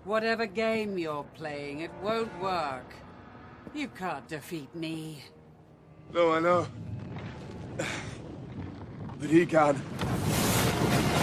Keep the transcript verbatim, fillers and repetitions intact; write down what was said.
Whatever game you're playing, it won't work. You can't defeat me. No, I know. But he can.